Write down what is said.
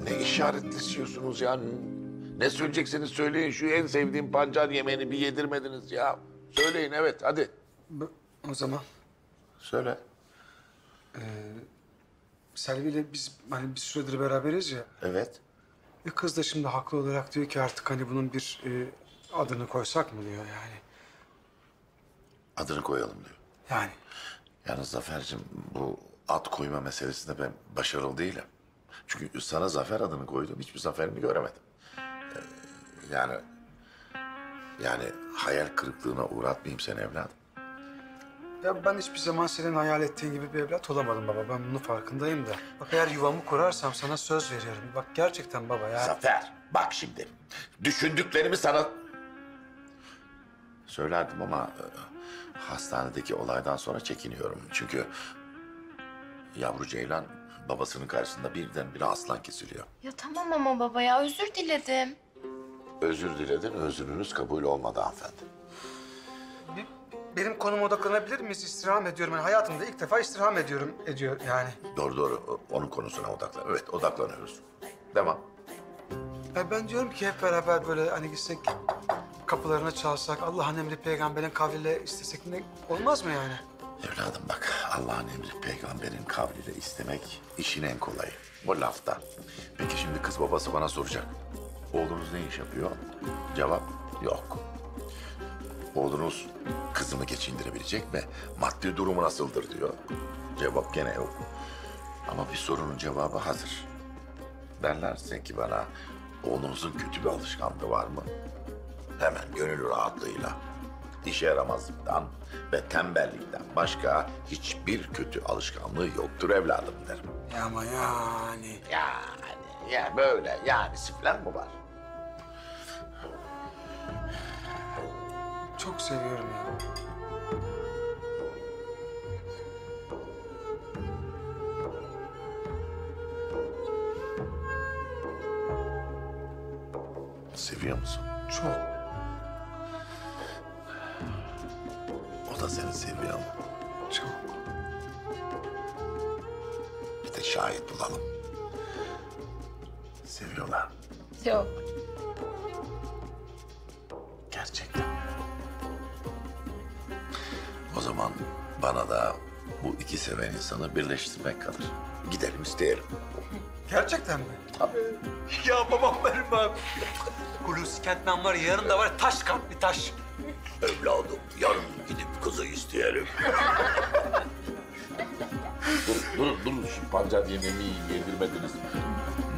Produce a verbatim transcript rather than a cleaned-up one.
Ne işaretlesiyorsunuz ya? Ne söyleyecekseniz söyleyin. Şu en sevdiğim pancar yemeğini bir yedirmediniz ya. Söyleyin, evet, hadi. Bu- O zaman Söyle. Selvi ile biz hani bir süredir beraberiz ya. Evet. E kız da şimdi haklı olarak diyor ki artık hani bunun bir e, adını koysak mı diyor yani. Adını koyalım diyor. Yani Yalnız Zafer'cim bu ad koyma meselesinde ben başarılı değilim. Çünkü sana Zafer adını koydum, hiçbir zaferini göremedim. Ee, yani... Yani hayal kırıklığına uğratmayayım seni evladım. ya ben hiçbir zaman senin hayal ettiğin gibi bir evlat olamadım baba. Ben bunun farkındayım da. Bak eğer yuvamı kurarsam sana söz veriyorum. Bak gerçekten baba ya. Zafer, bak şimdi. Düşündüklerimi sana... Söylerdim ama... e, hastanedeki olaydan sonra çekiniyorum. Çünkü... Yavru Ceylan babasının karşısında birdenbire aslan kesiliyor. Ya tamam ama baba ya özür diledim. Özür diledin, özrünüz kabul olmadı hanımefendi. Bir- benim konuma odaklanabilir miyiz? İstirham ediyorum. Yani hayatımda ilk defa istirham ediyorum, ediyor yani. Doğru doğru, onun konusuna odaklan. Evet, odaklanıyoruz. Devam. Ya ben diyorum ki hep beraber böyle hani gitsek kapılarına çalsak, Allah'ın emri peygamberin kavliyle istesek ne olmaz mı yani? Evladım bak, Allah'ın emri peygamberin kavliyle istemek işin en kolayı. Bu lafta. Peki şimdi kız babası bana soracak. Oğlunuz ne iş yapıyor? Cevap yok. Oğlunuz kızımı geçindirebilecek mi? Maddi durumu nasıldır diyor. Cevap gene yok. Ama bir sorunun cevabı hazır. Derlerse ki bana oğlunuzun kötü bir alışkanlığı var mı? Hemen gönül rahatlığıyla işe yaramazlıktan ve tembellikten başka hiçbir kötü alışkanlığı yoktur evladım derim. Ya ama yani. Yani, ya böyle yani falan mı var? Çok seviyorum ya. Seviyor musun? Çok. O da seni seviyor mu? Çok. Bir de şahit bulalım. Seviyorlar. Yok. Gerçekten. O zaman bana da bu iki seven insanı birleştirmek kalır. Gidelim isteyelim. Gerçekten mi? Tabii. Ya babam benim bak. Hulusi Kentmen var ya, yarın da var ya, taş kalpli taş. Evladım yarın gidip kızı isteyelim. dur, dur, dur. Şu pancar yemeğimi yedirmediniz.